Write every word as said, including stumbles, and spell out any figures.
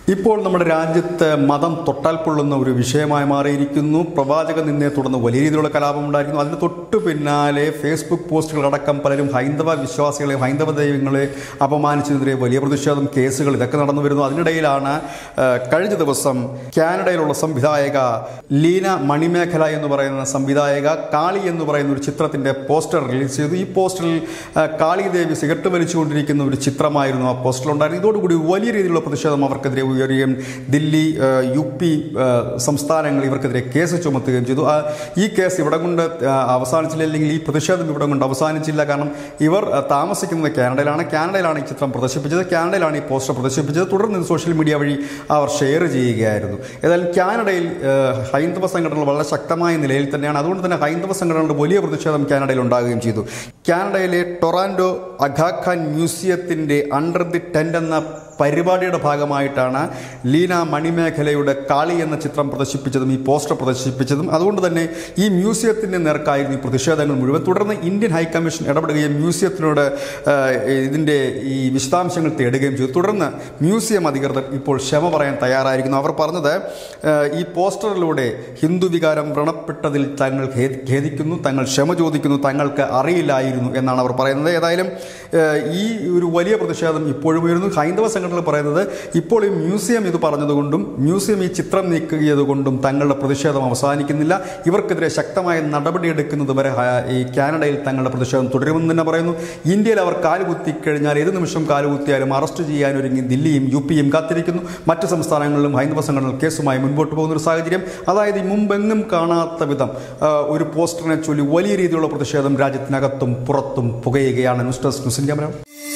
ഇപ്പോൾ നമ്മുടെ രാജ്യത്ത് മതം തൊട്ടാൽ പൊള്ളുന്ന ഒരു വിഷയമായി മാറിയിരിക്കുന്നു. പ്രവാചക നിന്നെ തുടർന്ന് വലിയ രീതിയിലുള്ള കലാപമുണ്ടായിരിക്കുന്നു. അതിന് തൊട്ടു പിന്നാലെ ഫേസ്ബുക്ക് പോസ്റ്റുകളടക്കം പലരും ഹൈന്ദവ വിശ്വാസികളെ ഹൈന്ദവ ദൈവങ്ങളെ അപമാനിച്ചതിനെതിരെ വലിയ പ്രതിഷേധം, കേസുകൾ ഇതൊക്കെ നടന്നു വരുന്നു. അതിനിടയിലാണ് കഴിഞ്ഞ ദിവസം കാനഡയിലുള്ള സംവിധായക ലീന മണിമേഖല എന്ന് പറയുന്ന സംവിധായക കാളി എന്ന് പറയുന്ന ഒരു ചിത്രത്തിൻ്റെ പോസ്റ്റർ റിലീസ് ചെയ്തു. ഈ പോസ്റ്ററിൽ കാളി ദേവി സിഗരറ്റ് വലിച്ചുകൊണ്ടിരിക്കുന്ന ഒരു ചിത്രമായിരുന്നു ആ പോസ്റ്ററിലുണ്ടായിരുന്നു. ഇതോടുകൂടി വലിയ രീതിയിലുള്ള പ്രതിഷേധം അവർക്കെതിരെ ഉയരുകയും ദില്ലി, യു പി സംസ്ഥാനങ്ങൾ ഇവർക്കെതിരെ കേസ് ചുമത്തുകയും ചെയ്തു. ഈ കേസ് ഇവിടെ കൊണ്ട് അവസാനിച്ചില്ല, അല്ലെങ്കിൽ ഈ പ്രതിഷേധം ഇവിടെ കൊണ്ട് അവസാനിച്ചില്ല. കാരണം ഇവർ താമസിക്കുന്നത് കാനഡയിലാണ്. കാനഡയിലാണ് ഈ ചിത്രം പ്രദർശിപ്പിച്ചത്, കാനഡയിലാണ് ഈ പോസ്റ്റർ പ്രദർശിപ്പിച്ചത്. തുടർന്ന് സോഷ്യൽ മീഡിയ വഴി അവർ ഷെയർ ചെയ്യുകയായിരുന്നു. ഏതായാലും കാനഡയിൽ ഹൈന്ദവ സംഘടനകൾ വളരെ ശക്തമായ നിലയിൽ തന്നെയാണ്. അതുകൊണ്ട് തന്നെ ഹൈന്ദവ സംഘടനകളുടെ വലിയ പ്രതിഷേധം കാനഡയിൽ ഉണ്ടാകുകയും ചെയ്തു. കാനഡയിലെ ടൊറാൻഡോ അഗാഖാൻ മ്യൂസിയത്തിൻ്റെ അണ്ടർ ദി ടെൻ്റ് എന്ന പരിപാടിയുടെ ഭാഗമായിട്ടാണ് ലീന മണിമേഖലയുടെ കാളി എന്ന ചിത്രം പ്രദർശിപ്പിച്ചതും ഈ പോസ്റ്റർ പ്രദർശിപ്പിച്ചതും. അതുകൊണ്ട് തന്നെ ഈ മ്യൂസിയത്തിൻ്റെ നേർക്കായിരുന്നു ഈ പ്രതിഷേധങ്ങൾ മുഴുവൻ. തുടർന്ന് ഇന്ത്യൻ ഹൈക്കമ്മീഷൻ ഇടപെടുകയും മ്യൂസിയത്തിനോട് ഇതിൻ്റെ ഈ വിശദാംശങ്ങൾ തേടുകയും ചെയ്തു. തുടർന്ന് മ്യൂസിയം അധികൃതർ ഇപ്പോൾ ക്ഷമ പറയാൻ തയ്യാറായിരിക്കുന്നു. അവർ പറഞ്ഞത് ഈ പോസ്റ്ററിലൂടെ ഹിന്ദു വികാരം വ്രണപ്പെട്ടതിൽ തങ്ങൾ ഖേദിക്കുന്നു, തങ്ങൾ ക്ഷമ ചോദിക്കുന്നു, തങ്ങൾക്ക് അറിയില്ലായിരുന്നു എന്നാണ് അവർ പറയുന്നത്. ഏതായാലും ഈ ഒരു വലിയ പ്രതിഷേധം ഇപ്പോഴും ഉയരുന്നു. ഹൈന്ദവ സംഘടനകൾ പറയുന്നത് ഇപ്പോൾ ഈ മ്യൂസിയം ഇത് പറഞ്ഞതുകൊണ്ടും മ്യൂസിയം ഈ ചിത്രം നീക്കിയതുകൊണ്ടും തങ്ങളുടെ പ്രതിഷേധം അവസാനിക്കുന്നില്ല. ഇവർക്കെതിരെ ശക്തമായ നടപടിയെടുക്കുന്നത് വരെ ഈ കാനഡയിൽ തങ്ങളുടെ പ്രതിഷേധം തുടരുമെന്ന് തന്നെ പറയുന്നു. ഇന്ത്യയിൽ അവർ കാലുകുത്തിക്കഴിഞ്ഞാൽ ഏത് നിമിഷം കാലുകുത്തിയാലും അറസ്റ്റ് ചെയ്യാനൊരുങ്ങി ദില്ലിയും യു പിയും കാത്തിരിക്കുന്നു. മറ്റ് സംസ്ഥാനങ്ങളിലും ഹൈന്ദവ സംഘടനകൾ കേസുമായി മുൻപോട്ട് പോകുന്നൊരു സാഹചര്യം. അതായത് മുമ്പെങ്ങും കാണാത്ത വിധം ഒരു പോസ്റ്ററിനെ ചൊല്ലി വലിയ രീതിയിലുള്ള പ്രതിഷേധം രാജ്യത്തിനകത്തും പുറത്തും പുകയുകയാണ്. News desk news India Malayalam.